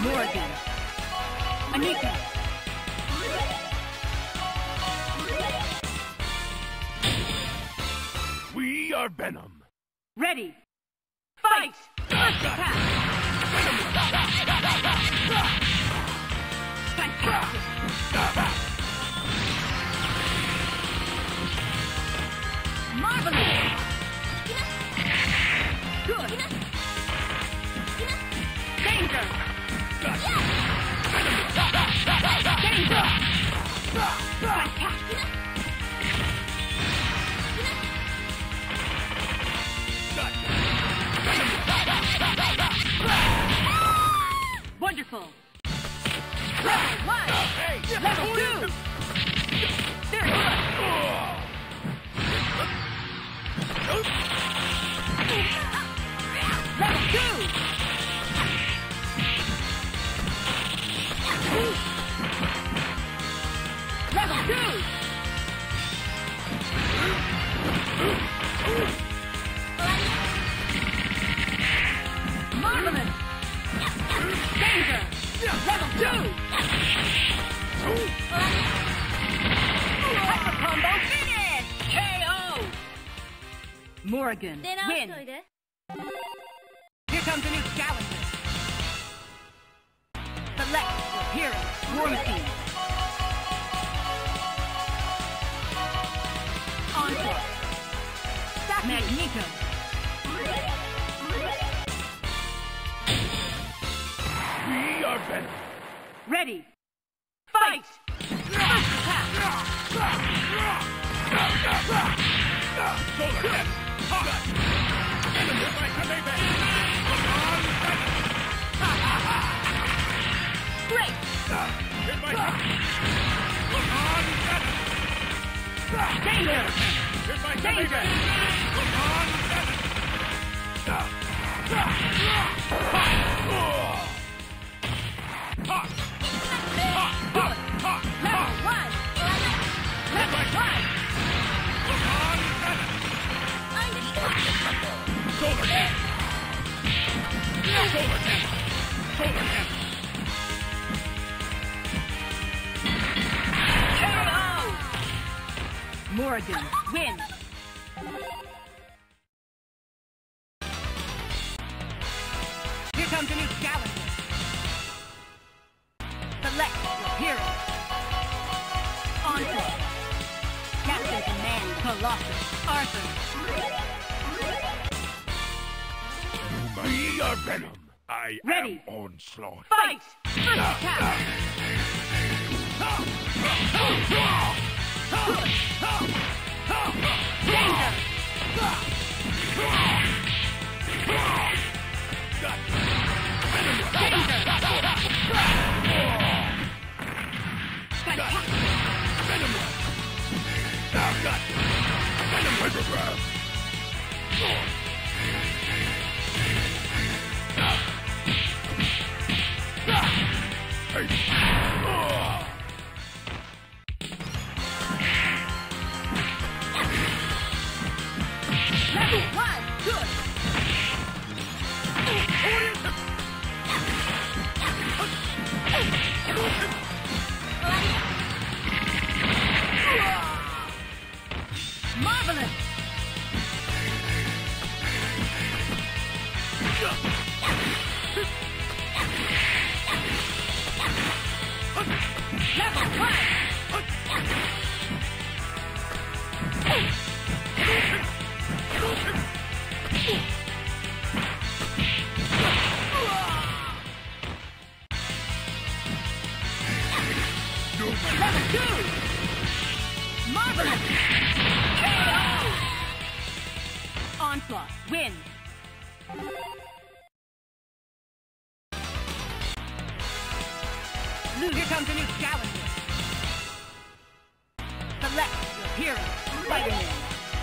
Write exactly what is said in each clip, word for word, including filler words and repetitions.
Morgan. Anika. We are Venom. Ready. Fight! First attack! Fantastic! Marvelous! Good! Danger! Danger! Fantastic! Wonderful! Level one! Level two! Very good! Level two! Level two! Marvelous! Danger! Level two! Hyper combo finish! K O! Morgan, win! Here comes a new challenger. Select your hero, War Machine. Onslaught. Magneto. We are Venom. Ready. Fight! First attack! Solar Cat! Venom is my Kamebe! Great! Here's my on Venom! Danger! Here's my Danger! on Venom! Good! Level one! Level one! on Venom! Solar Cat! Solar Cat! Solar Cat! K O! Morgan, win! Here comes a new challenger. Select your hero. Onslaught. Captain Command, Colossus, Arthur. We are Venom. I Ready. am Onslaught. Fight! First attack! Danger! Danger! Fantastic! Venom! I've got Venom Hypergraph! Hey! Level one! Good! Marvelous! Level one! Level two! Marvelous! K O! Onslaught, win! Here comes a new challenger. Select your hero, Spider-Man.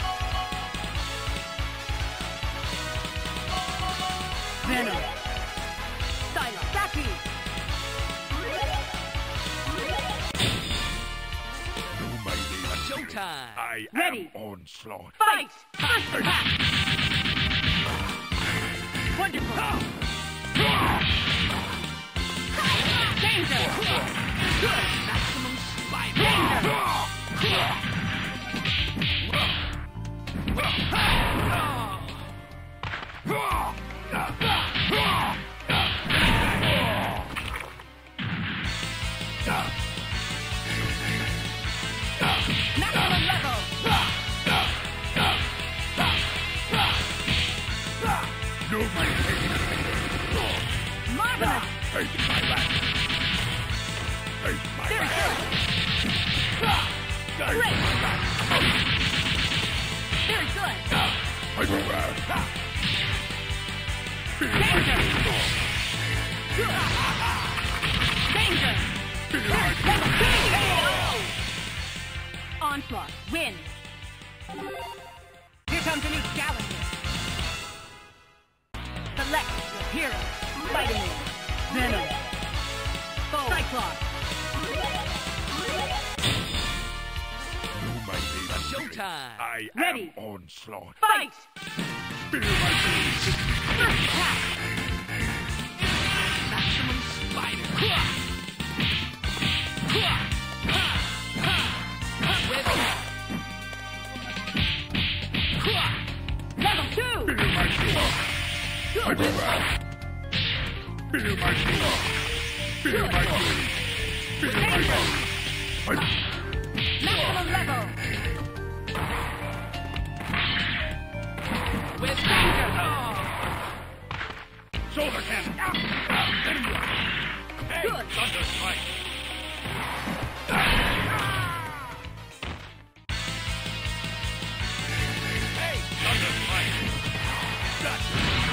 Venom. Psylocke. Saki. Showtime! I Ready. am Onslaught. Fight! First attack! Wonderful! Danger! Good! Maximum Spider! Danger! Maximum level! Nobody taking it. Marvelous! Take my back. Take my Very back. good! Take Great! my back. Very good! Take my back. Danger! Good! Danger! Very level two! Onslaught, win! Here comes a new challenger. Select your hero. Spider-Man, Venom, Cyclops. You might be Showtime. I Ready. am Onslaught. Fight! Feel my feelings. First attack! Maximum Spider. Level two! Feel my feelings. Take my back. Feel my feelings. Feel my feelings. Feel my feelings. Maximum level! With Danger! Shoulder cannon. Hey, Good. Thunder Strike. Hey, Thunder Strike. Gotcha.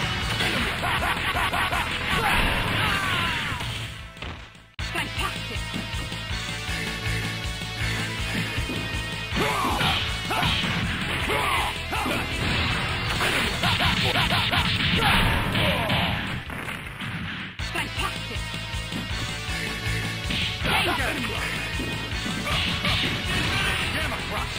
Fantastic! Fantastic! Danger! Gamma Crush.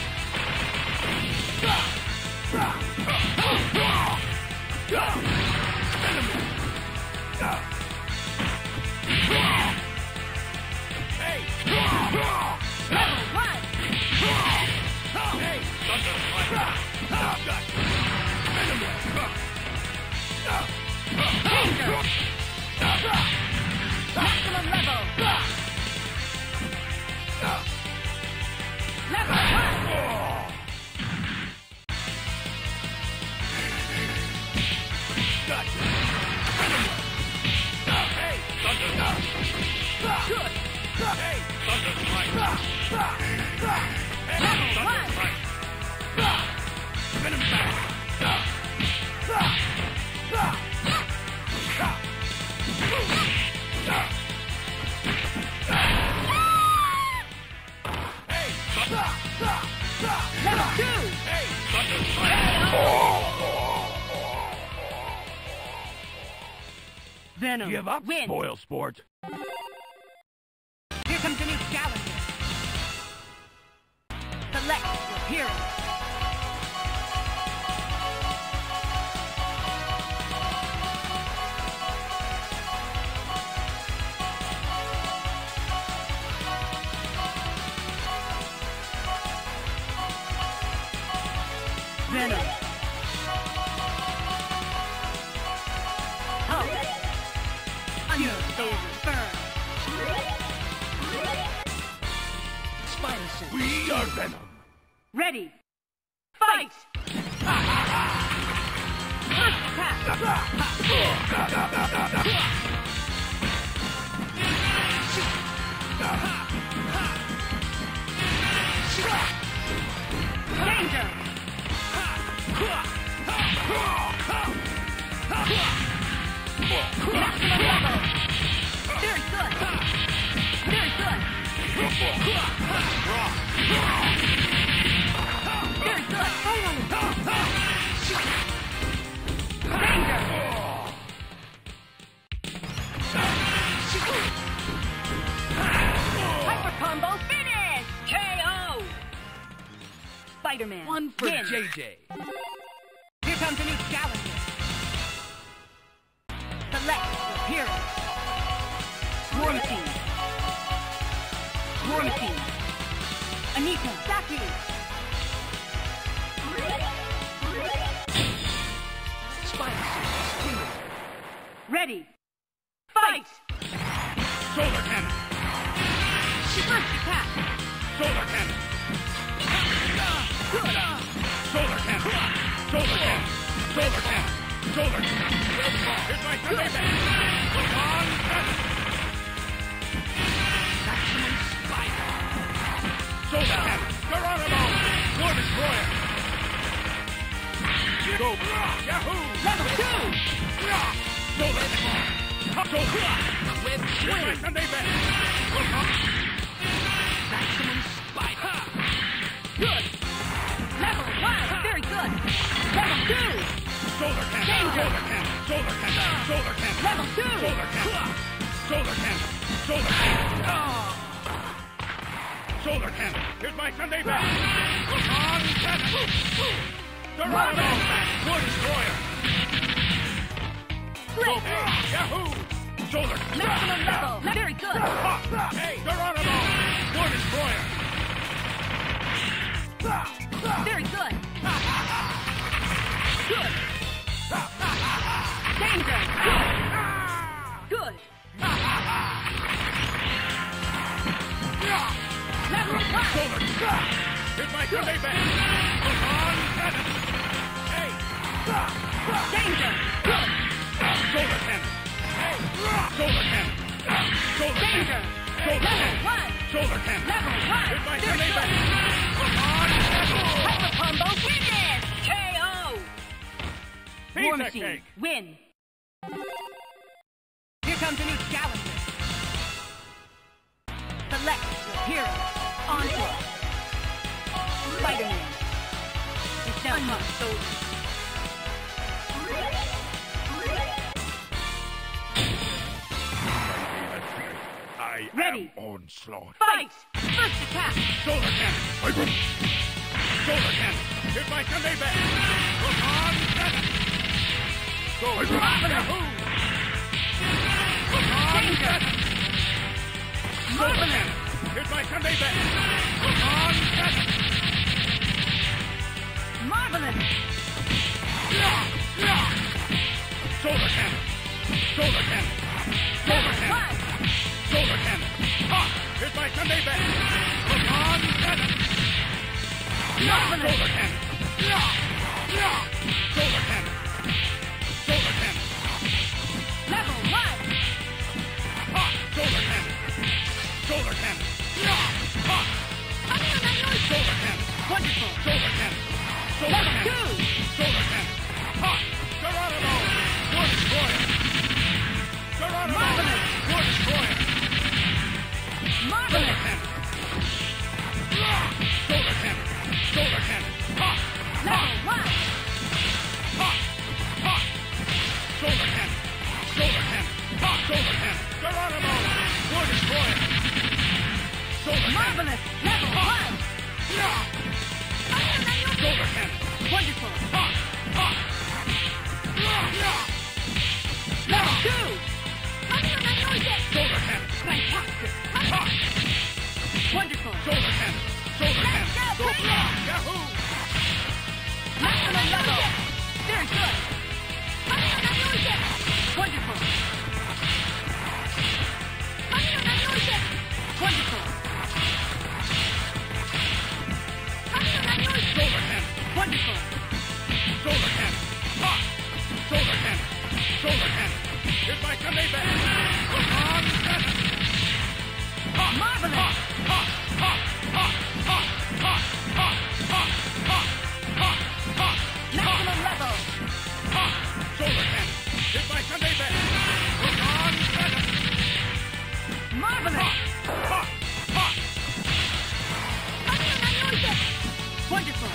Hey! Level one! Hey! Thunder Strike. Gotcha. Danger! Maximum level! Level one! Gotcha. Hey! Thunder Good! Hey! Thunder Strike. Hey! Level Thunder one! Strike. Venom back. Hey! Thunder. Level two! Hey! Thunder Strike. Venom, Give up, win! spoil sport. Here comes a new challenger. Select your hero. Venom. Hulk. Unstable burn. Spider sense. We are Venom. Ready. Fight! First attack. Danger! Maximum level! Very good! Very good! Very good! Danger! Hyper combo finish! K O! Spider-Man. One for win. J J. Here comes a new challenger. Select your hero. Swarm Team. War Machine. Anita. Saki. Spider Sense. Ready. Fight! Solar cannon. First attack. Solar cannon. Good. Solar cannon. Solar cannon. Solar cannon. Solar cannon. Here's my Sunday Come on, cannon. Maximum Spider. Solar cannon. Geronimo. War Destroyer. Go. Yahoo. Level two. Solar cannon. Solar. Web Here's my Swing. Sunday Maximum Spider. Good. Level one. Very good. Level two. Solar cannon. Danger. Solar cannon. Solar cannon. Solar cannon. Level two. Solar cannon. Solar cannon. Solar cannon. Solar cannon. Here's my Sunday best. Come on, cannon. Geronimo. War Destroyer. Great. Hey, Yahoo. Solar. Maximum level. Very good. Ha. Hey, Geronimo. War Destroyer. Very good. Good. Danger. Good. Level one. Solar. Here's my Sunday best. Come on, cannon. Hey. Danger. Good. Solar cannon. Hey. Solar cannon. Solar Danger. cannon. Solar Level cannon. one. Solar cannon. Level one. Here's my Very Sunday good. best. Come on, cannon. Hyper combo finish. K O. War Pizza Machine. cake. Win. Here comes a new challenger. Select your hero. Onslaught. Spider-Man. It's now my soldier. I Ready. am Onslaught. Fight! First attack. Solar cannon. Hyper. Solar cannon. Here's my Sunday best. Come on, cannon. Go. Marvelous. Yahoo. Come on, Danger. cannon. Solar Marvelous. cannon. Here's my Sunday best. Come on, cannon. Marvelous. Solar cannon. Solar cannon. Solar Level cannon. one. Solar cannon. Ha! Here's my Sunday best. Come on, cannon. Marvelous. Solar cannon. Solar cannon. Solar cannon. Level one. Ha! Solar cannon. Solar cannon. Ha! Solar cannon. Wonderful. Solar cannon. Solar Level cannon. two. Solar cannon. Ha! Geronimo. War Destroyer. Geronimo. Marvelous. War Destroyer. Solar Marvelous. cannon. Solar cannon. Solar cannon. Ha! Level one. Ha! Ha! Solar cannon. Solar cannon. Ha! Solar cannon. Geronimo. War Destroyer. Solar cannon. Marvelous. Level one. Solar cannon. Wonderful. Ha! Ha! Level two. Solar cannon. Fantastic. Ha! Wonderful. Solar cannon. Solar cannon. Let's go, Go. Pega. Yahoo! Maximum level. Very good. Wonderful. Wonderful. Solar cannon. Wonderful. Solar cannon. Ha! Solar cannon. Solar cannon. Here's my Sunday best. Come on, cannon. Ha! Marvelous. Ha! Ha! Ha! Ha! Ha! Ha! Ha! Ha! Ha! Ha! Maximum level. Ha! Solar cannon. Here's my Sunday best. Come on, cannon. Marvelous. Ha! Ha! Wonderful.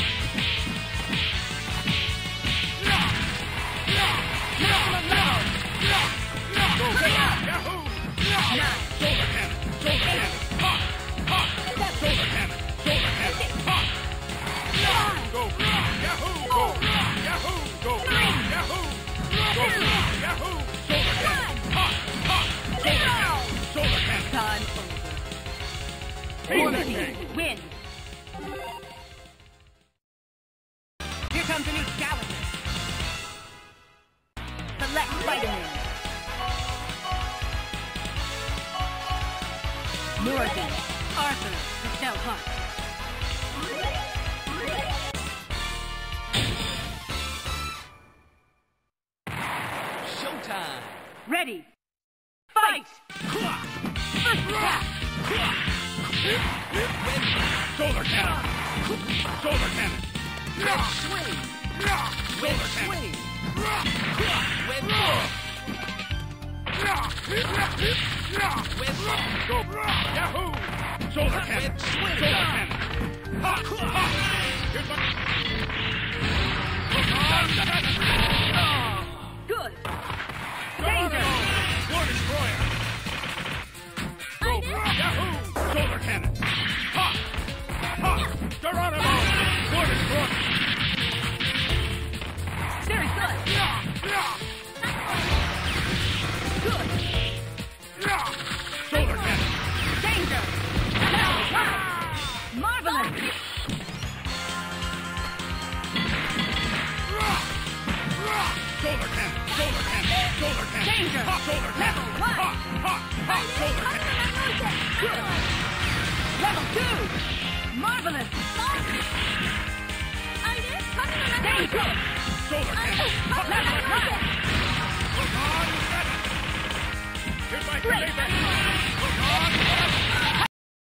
Ya! Ya! Ya! Maximum level. Go! Yahoo! Nine. Solar cannon. Solar cannon. Ha! Ha! Solar cannon. Solar cannon. Ha! Go! Yahoo! Go! Yahoo! Go! Yahoo! Go! Yahoo! Solar cannon. Ha! Ha! Solar cannon. Solar cannon. Time over. He's Orby the king. win. Here comes a new challenger. Select vitamin. Morgan, Arthur, Michelle Hart. Showtime. Ready. Fight! First attack! Shoulder cannon. Shoulder cannon. Web swing. Web swing. Web Web Go. Yahoo! Shoulder cannon. Web swing. Shoulder cannon. Ha! Ha! Here's my... Good! Danger! War destroyer. Go. Yahoo! Shoulder cannon. Ha! Ha! Geronimo! War destroyer. Very good! Good! Shoulder cannon. Danger! Marvelous! Shoulder cannon. Shoulder cannon. Shoulder cannon. Danger! Ha! Shoulder cannon. Level one. Ha! Ha! Ha! Shoulder cannon. Good! Level two! Marvelous! Danger! Shoulder cannon. Level one! Come on, you got it. Here's my Great! favorite.